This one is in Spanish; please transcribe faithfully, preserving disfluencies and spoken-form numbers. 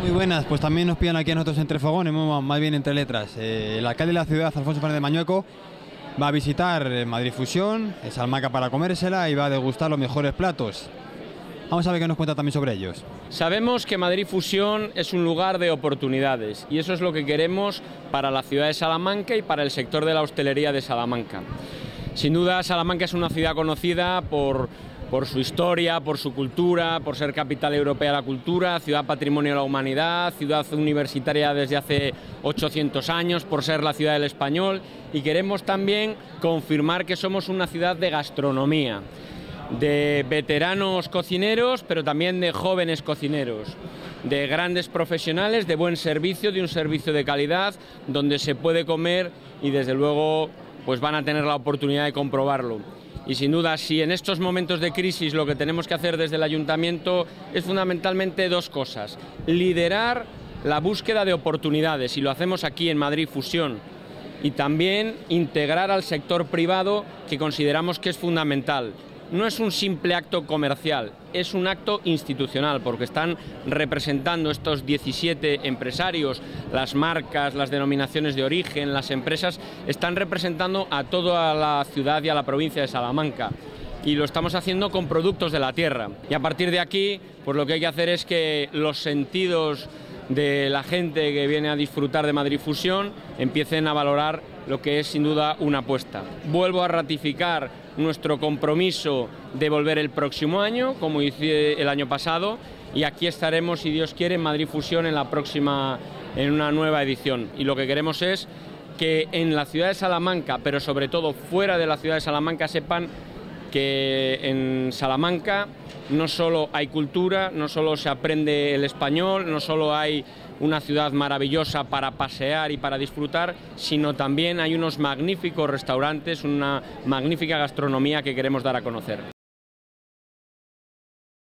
Muy buenas, pues también nos piden aquí a nosotros entre fogones, más bien entre letras. Eh, el alcalde de la ciudad, Alfonso Fernández Mañueco, va a visitar Madrid Fusión, Salamanca para comérsela y va a degustar los mejores platos. Vamos a ver qué nos cuenta también sobre ellos. Sabemos que Madrid Fusión es un lugar de oportunidades y eso es lo que queremos para la ciudad de Salamanca y para el sector de la hostelería de Salamanca. Sin duda, Salamanca es una ciudad conocida por, por su historia, por su cultura, por ser capital europea de la cultura, ciudad patrimonio de la humanidad, ciudad universitaria desde hace ochocientos años, por ser la ciudad del español, y queremos también confirmar que somos una ciudad de gastronomía, de veteranos cocineros, pero también de jóvenes cocineros, de grandes profesionales, de buen servicio, de un servicio de calidad, donde se puede comer y desde luego pues van a tener la oportunidad de comprobarlo. Y sin duda, si en estos momentos de crisis lo que tenemos que hacer desde el Ayuntamiento es fundamentalmente dos cosas: liderar la búsqueda de oportunidades, y lo hacemos aquí en Madrid Fusión, y también integrar al sector privado, que consideramos que es fundamental. No es un simple acto comercial, es un acto institucional, porque están representando estos diecisiete empresarios, las marcas, las denominaciones de origen, las empresas, están representando a toda la ciudad y a la provincia de Salamanca. Y lo estamos haciendo con productos de la tierra. Y a partir de aquí, pues lo que hay que hacer es que los sentidos de la gente que viene a disfrutar de Madrid Fusión empiecen a valorar lo que es sin duda una apuesta. Vuelvo a ratificar nuestro compromiso de volver el próximo año, como hice el año pasado, y aquí estaremos, si Dios quiere, en Madrid Fusión en la próxima, en una nueva edición. Y lo que queremos es que en la ciudad de Salamanca, pero sobre todo fuera de la ciudad de Salamanca, sepan que en Salamanca no solo hay cultura, no solo se aprende el español, no solo hay una ciudad maravillosa para pasear y para disfrutar, sino también hay unos magníficos restaurantes, una magnífica gastronomía que queremos dar a conocer.